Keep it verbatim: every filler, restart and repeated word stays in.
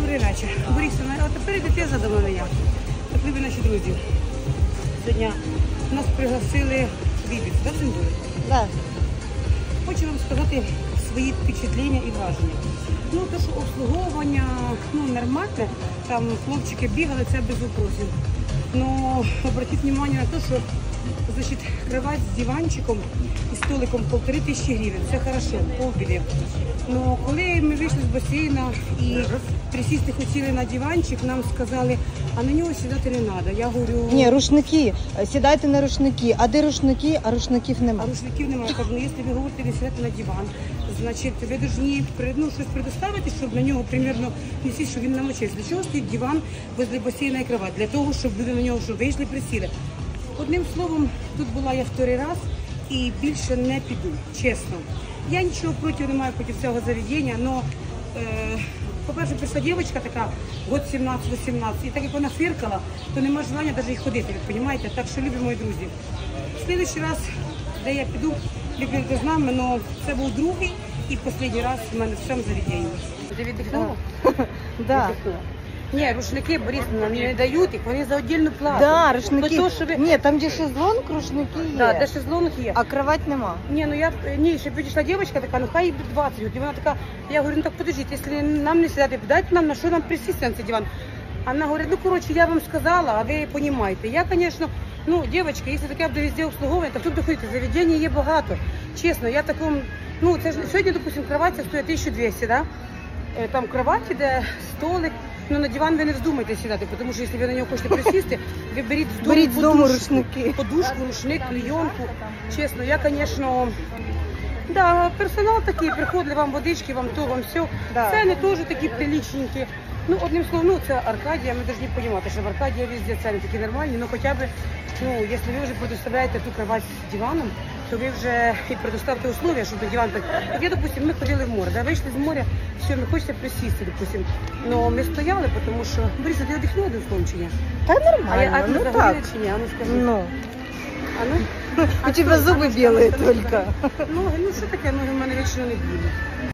Добрий вечір. Борисовна, а тепер йдете за домовлення я. Так, любі наші друзі. Сьогодні нас пригласили в Ібіцу, так, Синдуля? Да. Хочу вам сказати свої впечатлення і враження. Ну, те, що обслуговування, ну, нормальне, там хлопчики бігали, це без вопросів. Но обратіть увагу на те, що, значить, кровать з диванчиком і столиком полтори тисячі гривень, це хорошо, полбіди. Но коли ми вийшли з басейна і присісти хотіли на диванчик, нам сказали, а на нього сідати не треба. Я говорю, Ні, рушники. Сідайте на рушники. А де рушники? А рушників а немає. рушників немає. Я кажу, ну якщо ви говорите, ви сідати на диван, значить ви повинні ну, щось предоставити, щоб на нього примерно не сісти, щоб він намочився. Для чого стоїть диван возле басейна і кровать? Для того, щоб люди на нього щоб вийшли, присіли. Одним словом, тут була я вторий раз і більше не піду, чесно. Я нічого проти не маю проти цього заведення, але, е, по-перше, прийшла дівчинка така, год сімнадцять-вісімнадцять, і так як вона фиркала, то нема желання навіть і ходити, ви розумієте? Так що, любі мої друзі, в слідчий раз, де я піду, ви підете з нами, але це був другий і останній раз в мене в цьому заведенні. Ти віддихнула? Да. Ні, рушники, Борисовна, не дають їх, вони за віддільну плату. Да, рушники. То, що ви... Ні, там де шезлонг, рушники є. Да, де шезлонг є. А кровать нема. Ні, ну я, ні, ще підійшла дівчинка така, ну хай їй буде двадцять років. І вона така, я говорю, ну так подождіть, якщо нам не сідати, дайте нам, на що нам присісти на цей диван. А вона говорить, ну коротше, я вам сказала, а ви розумієте. Я, звісно, ну, дівчатки, якщо таке буде везде обслуговування, то тут доходите, заведення є багато. Чесно, я такому, ну, це ж, сьогодні, допустим, кровать стоїть тисяча двісті, да? Там кровать іде, столик. Ну, на диван ви не вздумайте сідати, тому що якщо ви на нього хочете присісти, ви беріть з дому, Беріть з дому подушку, рушники. подушку, рушник, клейонку. Чесно, я, звісно, да, персонал такий, приходили вам водички, вам то, вам все. Да. Ціни теж такі приличненькі. Ну, одним словом, ну, це Аркадія, ми повинні розуміти, що в Аркадії везде ціни такі нормальні, ну, хоча б, ну, якщо ви вже предоставляєте ту кровать з диваном, то ви вже і предоставте условия, щоб на диван так. Як я, допустим, ми ходили в море, да, вийшли з моря, все, ми хочете присісти, допустим. Но ми стояли, тому що, Бориса, ти одихнула одним словом чи ні? Та А, я, нормально, а ти ну загоріла так. чи ні? А ну скажи. Ну, А ну? у тебе зуби білі тільки. Ноги, ну що таке, ноги в мене вічно не білі.